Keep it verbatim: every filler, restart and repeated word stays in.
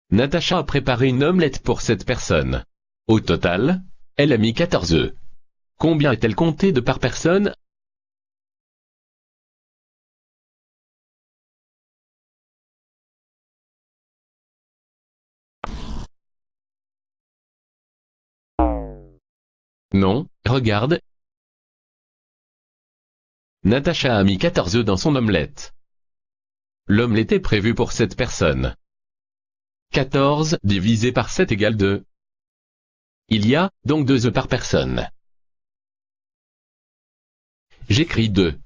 Natacha a préparé une omelette pour cette personne. Au total, elle a mis quatorze œufs. Combien est-elle comptée de par personne? Non, regarde. Natacha a mis quatorze œufs dans son omelette. L'omelette est prévue pour cette personne. quatorze divisé par sept égale deux. Il y a donc deux œufs par personne. J'écris deux.